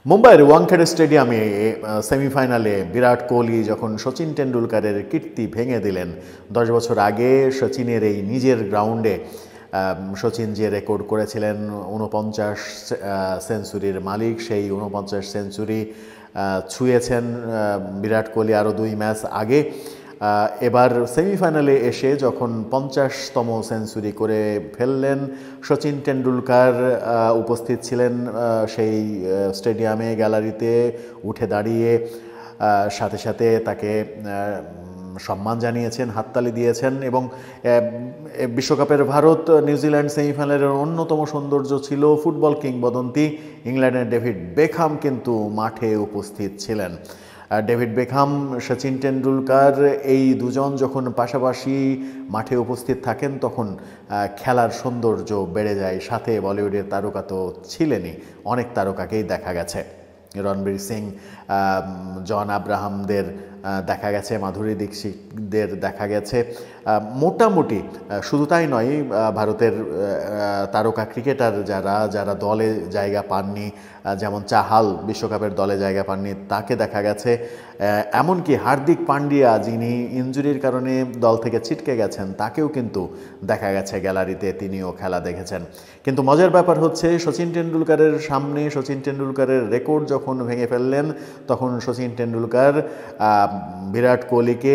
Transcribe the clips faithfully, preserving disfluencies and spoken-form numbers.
মুম্বাইয়ের ওয়াংখেড়ে স্টেডিয়ামে সেমিফাইনালে বিরাট কোহলি যখন সচিন টেন্ডুলকারের কীর্তি ভেঙে দিলেন, দশ বছর আগে সচিনের এই নিজের গ্রাউন্ডে সচিন যে রেকর্ড করেছিলেন ঊনপঞ্চাশ সেঞ্চুরির মালিক, সেই ঊনপঞ্চাশ সেঞ্চুরি ছুঁয়েছেন বিরাট কোহলি আরও দুই ম্যাচ আগে। এবার সেমিফাইনালে এসে যখন পঞ্চাশতম সেঞ্চুরি করে ফেললেন সচিন টেন্ডুলকার, উপস্থিত ছিলেন সেই স্টেডিয়ামে গ্যালারিতে, উঠে দাঁড়িয়ে সাথে সাথে তাকে সম্মান জানিয়েছেন, হাততালি দিয়েছেন। এবং বিশ্বকাপের ভারত নিউজিল্যান্ড সেমিফাইনালের অন্যতম সৌন্দর্য ছিল ফুটবল কিংবদন্তি ইংল্যান্ডের ডেভিড বেকহাম কিন্তু মাঠে উপস্থিত ছিলেন। ডেভিড বেকহাম, সচিন টেন্ডুলকার এই দুজন যখন পাশাপাশি মাঠে উপস্থিত থাকেন তখন খেলার সৌন্দর্য বেড়ে যায়। সাথে বলিউডের তারকা তো ছিলেনই, অনেক তারকাকেই দেখা গেছে, রণবীর সিং, জন আব্রাহামদের দেখা গেছে, মাধুরী দীক্ষিতদের দেখা গেছে। মোটামুটি শুধু তাই নয়, ভারতের তারকা ক্রিকেটার যারা যারা দলে জায়গা পাননি, যেমন চাহাল বিশ্বকাপের দলে জায়গা পাননি, তাকে দেখা গেছে। এমনকি হার্দিক পান্ডিয়া, যিনি ইনজুরির কারণে দল থেকে ছিটকে গেছেন, তাকেও কিন্তু দেখা গেছে গ্যালারিতে, তিনিও খেলা দেখেছেন। কিন্তু মজার ব্যাপার হচ্ছে সচিন টেন্ডুলকারের সামনে সচিন টেন্ডুলকারের রেকর্ড যখন ভেঙে ফেললেন তখন সচিন টেন্ডুলকার বিরাট কোহলিকে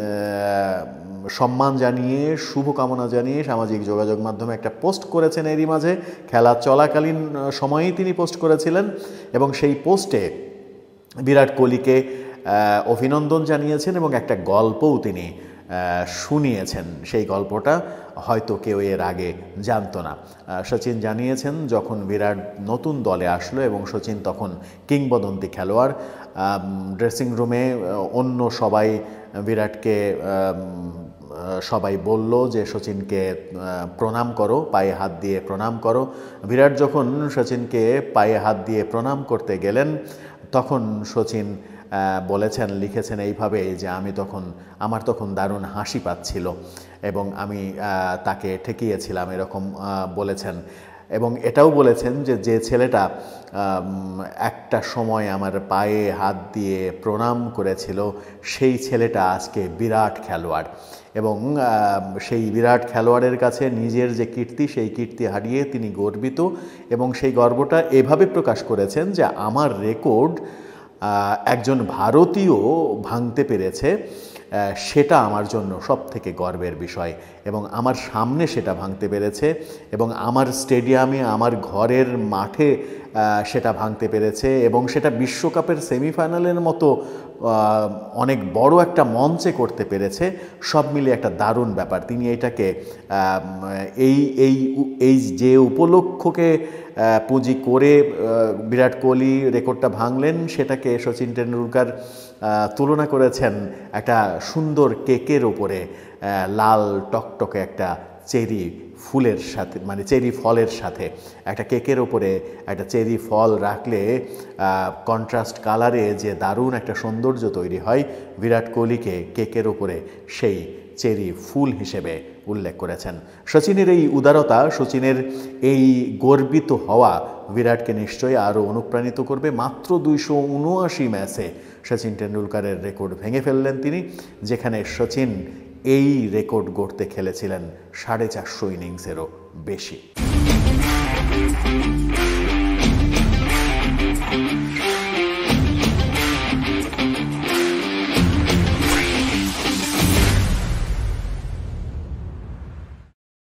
সম্মান জানিয়ে, শুভকামনা জানিয়ে সামাজিক যোগাযোগ মাধ্যমে একটা পোস্ট করেছেন। এরই মাঝে খেলা চলাকালীন সময়েই তিনি পোস্ট করেছিলেন এবং সেই পোস্টে বিরাট কোহলিকে অভিনন্দন জানিয়েছেন এবং একটা গল্পও তিনি শুনিয়েছেন। সেই গল্পটা হয়তো কেউ এর আগে জানতো না। সচিন জানিয়েছেন যখন বিরাট নতুন দলে আসলো এবং সচিন তখন কিংবদন্তি খেলোয়াড়, ড্রেসিং রুমে অন্য সবাই বিরাটকে সবাই বলল যে সচিনকে প্রণাম করো, পায়ে হাত দিয়ে প্রণাম করো। বিরাট যখন সচিনকে পায়ে হাত দিয়ে প্রণাম করতে গেলেন তখন সচিন বলেছেন, লিখেছেন এইভাবে যে আমি তখন আমার তখন দারুণ হাসি পাচ্ছিল এবং আমি তাকে ঠেকিয়েছিলাম, এরকম বলেছেন। এবং এটাও বলেছেন যে যে ছেলেটা একটা সময় আমার পায়ে হাত দিয়ে প্রণাম করেছিল সেই ছেলেটা আজকে বিরাট খেলোয়াড় এবং সেই বিরাট খেলোয়াড়ের কাছে নিজের যে কীর্তি, সেই কীর্তি হারিয়ে তিনি গর্বিত এবং সেই গর্বটা এভাবে প্রকাশ করেছেন যে আমার রেকর্ড একজন ভারতীয় ভাঙতে পেরেছে, সেটা আমার জন্য সব থেকে গর্বের বিষয় এবং আমার সামনে সেটা ভাঙতে পেরেছে এবং আমার স্টেডিয়ামে, আমার ঘরের মাঠে সেটা ভাঙতে পেরেছে এবং সেটা বিশ্বকাপের সেমিফাইনালের মতো অনেক বড় একটা মঞ্চে করতে পেরেছে। সব মিলিয়ে একটা দারুণ ব্যাপার। তিনি এটাকে এই এই এই যে উপলক্ষকে পুঁজি করে বিরাট কোহলি রেকর্ডটা ভাঙলেন, সেটাকে সচিন টেন্ডুলকার তুলনা করেছেন একটা সুন্দর কেকের ওপরে লাল টকটকে একটা চেরি ফুলের সাথে, মানে চেরি ফলের সাথে। একটা কেকের ওপরে একটা চেরি ফল রাখলে কন্ট্রাস্ট কালারে যে দারুণ একটা সৌন্দর্য তৈরি হয়, বিরাট কোহলিকে কেকের ওপরে সেই চেরি ফুল হিসেবে উল্লেখ করেছেন। সচিনের এই উদারতা, সচিনের এই গর্বিত হওয়া বিরাটকে নিশ্চয়ই আরও অনুপ্রাণিত করবে। মাত্র দুইশো উনআশি ম্যাচে সচিন টেন্ডুলকারের রেকর্ড ভেঙে ফেললেন তিনি, যেখানে সচিন এই রেকর্ড গড়তে খেলেছিলেন সাড়ে চারশো ইনিংসেরও বেশি।